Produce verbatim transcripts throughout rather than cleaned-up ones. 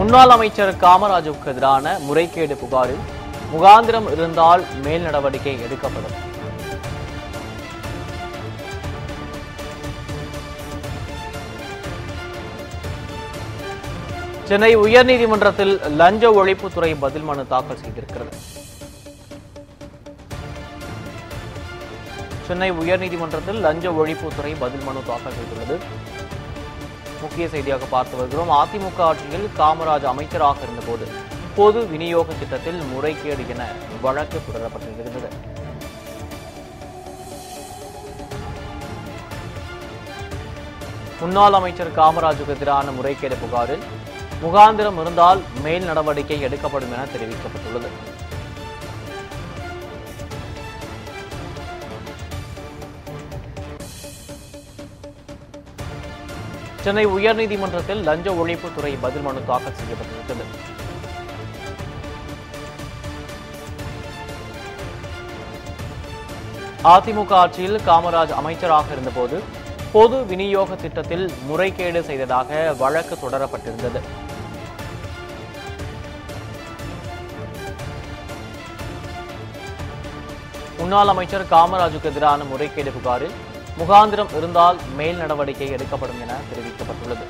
முன்னாள் அமைச்சர் காமராஜுக்கு எதிரான முறைகேடு புகாரில் முகாந்திரம் இருந்தால் மேல் நடவடிக்கை எடுக்கப்படும். சென்னை உயர்நீதிமன்றத்தில் லஞ்ச ஒழிப்புத்துறை பதில் மனு தாக்கல் செய்திருக்கிறது. சென்னை உயர்நீதிமன்றத்தில் லஞ்ச ஒழிப்புத்துறை பதில் மனு தாக்கல் செய்துள்ளது. முக்கிய செய்தியாக பார்த்து வருகிறோம். அதிமுக ஆட்சியில் காமராஜ் அமைச்சராக இருந்தபோது பொது விநியோக திட்டத்தில் முறைகேடு என வழக்கு தொடரப்பட்டிருந்தது. முன்னாள் அமைச்சர் காமராஜுக்கு எதிரான முறைகேடு புகாரில் முகாந்திரம் இருந்தால் மேல் நடவடிக்கை எடுக்கப்படும் என தெரிவிக்கப்பட்டுள்ளது. சென்னை உயர்நீதிமன்றத்தில் லஞ்ச ஒழிப்புத்துறை பதில் மனு தாக்கல் செய்யப்பட்டிருக்கிறது. அதிமுக ஆட்சியில் காமராஜ் அமைச்சராக இருந்தபோது பொது விநியோக திட்டத்தில் முறைகேடு செய்ததாக வழக்கு தொடரப்பட்டிருந்தது. முன்னாள் அமைச்சர் காமராஜுக்கு எதிரான முறைகேடு புகாரில் முகாந்திரம் இருந்தால் மேல் நடவடிக்கை எடுக்கப்படும் என தெரிவிக்கப்பட்டுள்ளது.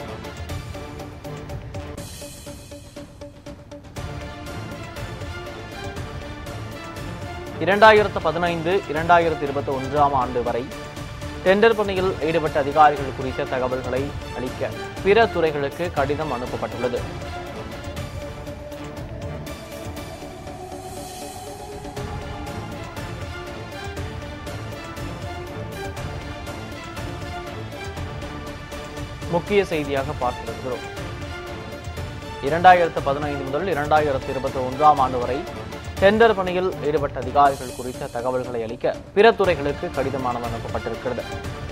இரண்டாயிரத்து பதினைந்து இரண்டாயிரத்து இருபத்தி ஒன்றாம் ஆண்டு வரை டெண்டர் பணியில் ஈடுபட்ட அதிகாரிகள் குறித்த தகவல்களை அளிக்க பிற துறைகளுக்கு கடிதம் அனுப்பப்பட்டுள்ளது. முக்கிய செய்தியாக பார்த்து வருகிறோம். இரண்டாயிரத்து பதினைந்து முதல் இரண்டாயிரத்து இருபத்தி ஒன்றாம் ஆண்டு வரை டெண்டர் பணியில் ஈடுபட்ட அதிகாரிகள் குறித்த தகவல்களை அளிக்க பிற துறைகளுக்கு கடிதமானது அனுப்பப்பட்டிருக்கிறது.